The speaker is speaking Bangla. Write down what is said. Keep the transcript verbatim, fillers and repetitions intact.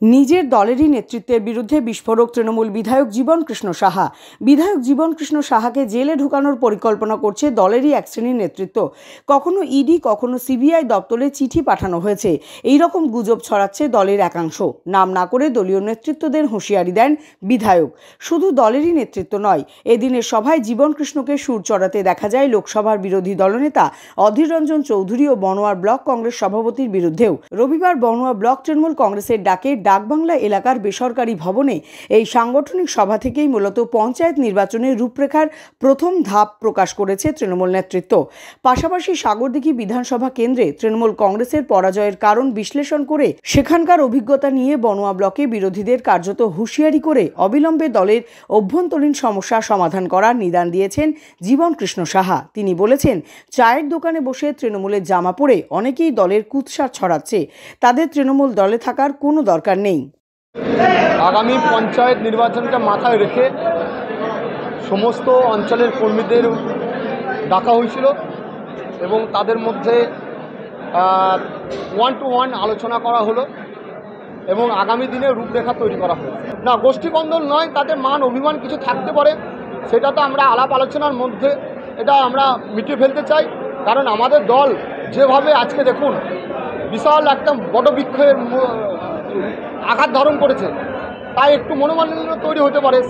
নিজের দলেরই নেতৃত্বের বিরুদ্ধে বিস্ফোরক তৃণমূল বিধায়ক জীবন কৃষ্ণ সাহা। বিধায়ক জীবন কৃষ্ণ সাহাকে জেলে ঢুকানোর পরিকল্পনা করছে দলেরই এক শ্রেণীর নেতৃত্ব। কখনো ইডি, কখনো সিবিআই দপ্তরে চিঠি পাঠানো হয়েছে, এই রকম গুজব ছড়াচ্ছে দলের একাংশ। নাম না করে দলীয় নেতৃত্বদের হুঁশিয়ারি দেন বিধায়ক। শুধু দলেরই নেতৃত্ব নয়, এদিনের সভায় জীবন কৃষ্ণকে সুর চড়াতে দেখা যায় লোকসভার বিরোধী দলনেতা অধীর রঞ্জন চৌধুরী ও বনোয়ার ব্লক কংগ্রেস সভাপতির বিরুদ্ধেও। রবিবার বনোয়ার ব্লক তৃণমূল কংগ্রেসের ডাকে ডাকবাংলা এলাকার বেসরকারি ভবনে এই সাংগঠনিক সভা থেকেই মূলত পঞ্চায়েত নির্বাচনের রূপরেখার প্রথম ধাপ প্রকাশ করেছে তৃণমূল নেতৃত্ব। পাশাপাশি সাগরদিঘি বিধানসভা কেন্দ্রে তৃণমূল কংগ্রেসের পরাজয়ের কারণ বিশ্লেষণ করে সেখানকার অভিজ্ঞতা নিয়ে বনোয়া ব্লকে বিরোধীদের কার্যত হুঁশিয়ারি করে অবিলম্বে দলের অভ্যন্তরীণ সমস্যা সমাধান করার নিদান দিয়েছেন জীবন কৃষ্ণ সাহা। তিনি বলেছেন, চায়ের দোকানে বসে তৃণমূলের জামা পরে অনেকেই দলের কুৎসা ছড়াচ্ছে, তাদের তৃণমূল দলে থাকার কোনো দরকার নেই। আগামী পঞ্চায়েত নির্বাচনকে মাথায় রেখে সমস্ত অঞ্চলের কর্মীদের ডাকা হয়েছিল এবং তাদের মধ্যে ওয়ান টু ওয়ান আলোচনা করা হলো এবং আগামী দিনে রূপরেখা তৈরি করা হলো। না, গোষ্ঠীকন্দল নয়, তাদের মান অভিমান কিছু থাকতে পারে, সেটা তো আমরা আলাপ আলোচনার মধ্যে এটা আমরা মিটিয়ে ফেলতে চাই। কারণ আমাদের দল যেভাবে আজকে দেখুন বিশাল একটা বড় বৃক্ষের আঘাত ধারণ করেছে, তাই একটু মনোমালিন্য তৈরি হতে পারে।